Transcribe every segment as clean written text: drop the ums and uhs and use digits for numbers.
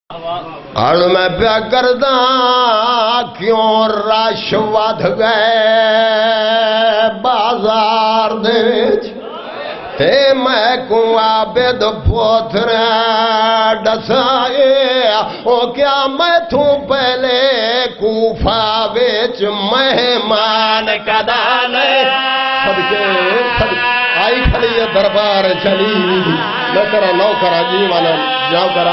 اور میں پیا کردہ کیوں رش ود گئے بازار دے تے میں کو عابد پوتر ڈسائے او کیا میں تھوں پہلے کوفہ وچ مہمان کدان آئی کھلی ہے دربار چلی میں کرا نو کرا جی مانا جاؤ کرا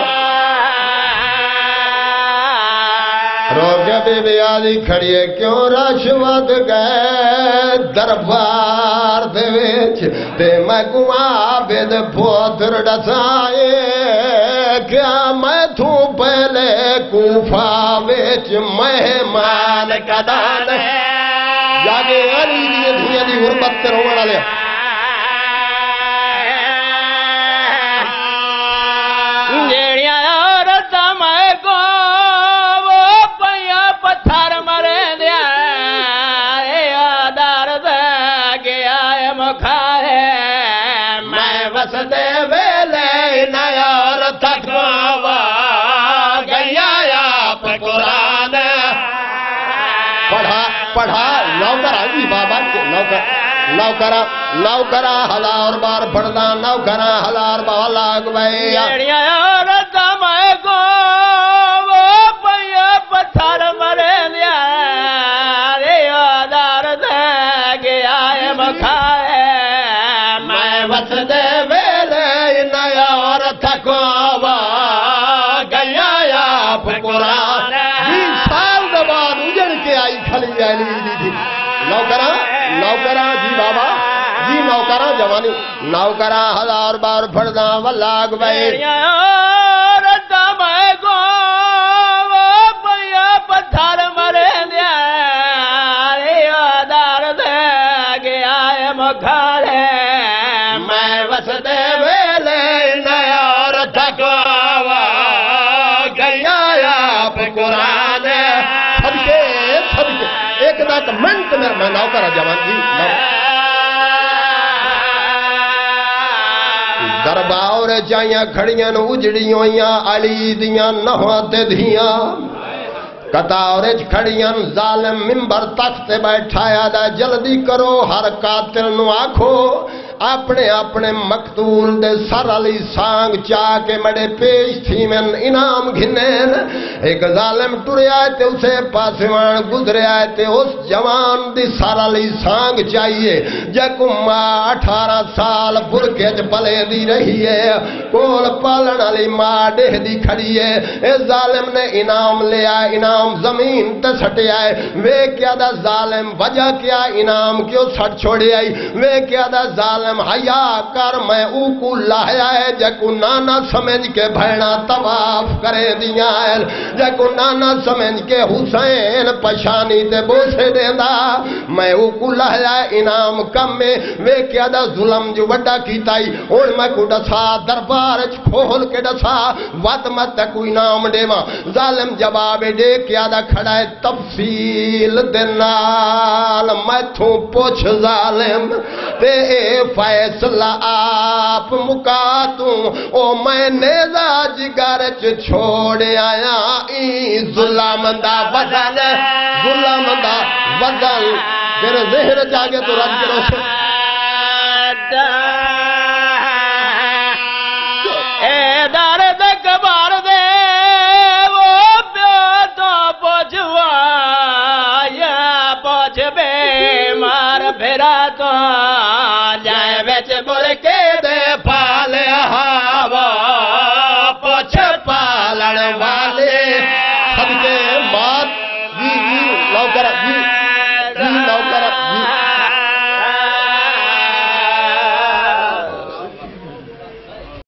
روکے بی بی آدھی کھڑی ہے کیوں رشوت گئے دربار دے وچ تے میں کو عابد پوتر ڈسائے کیا میں تھوں پہلے کوفہ وچ مہمان کدان جاگے علی دنیا دی غربت تے رونا لیا دے ویلے نیار تکواوا گیا آپ قرآن پڑھا نوکرہ جی بابا نوکرہ ہزار بار پڑھنا نوکرہ ہزار بار لاغ بھائی میں کو وہ پیا پتھر مرے دیا دار دے گیا مکھائے میں بس دے قرآن 20 سال بعد اجڑ کے آئی کھلی علی دی نوکرہ جی بابا جی نوکرہ جوانی نوکرہ ہزار بار پڑھنا واللاغ بھائی رتا میں کو وہ پیا پتھر مرے دیا دار دے گیا مکھالے میں بس دے ویلے نیار تکواوا قرآن صدقے ایک داک منٹ میں نوکرہ جوان جی دربار چاہیاں کھڑیاں اجڑیوں علی دیاں نہوات دیاں قطارج کھڑیاں ظالم ممبر تخت بیٹھایا دا جلدی کرو ہر قاتل نو آکھو اپنے اپنے مقتول دے سر علی سانگ چاہ کے مڑے پیش تھی من انعام گھنین ایک ظالم ٹرے آئے تے اسے پاسوان گزرے آئے تے اس جوان دی سر علی سانگ چاہیے جکو ماں 18 سال برکج پلے دی رہی ہے کول پالن علی ماں ڈہ دی کھڑی ہے اس ظالم نے انعام لے آئے انعام زمین تے سٹے آئے وے کیا دا ظالم وجہ کیا انعام کیوں سٹ چھوڑے آئی وے کیا دا ظالم حیا کر میں او کو لایا ہے جکو نانا سمجھ کے بھیڑا طواف کرے دیا ہے جکو نانا سمجھ کے حسین پشانی تے بوسے دیندہ میں او کو لایا ہے انعام کم میں وے کیا دا ظلم جو وڈا کیتائی اور میں کو ڈسا دربار کھول کے ڈسا وط مت کوئی نام دے ماں ظالم جواب دے کیا دا کھڑا ہے تفصیل دنال میں تھوں پوچھ ظالم تے فیصلہ آپ مکاتوں او میں نیزہ جگرچ چھوڑ آیا ظلم دا وزن تیرے ذہر جاگے تو رب کے روشن اے دارد کبار دے وہ پیتو پوچھوا یا پوچھ بے مار پھرا تو جائے بیچ بول کے دے پالے ہوا پوچھ پالن وا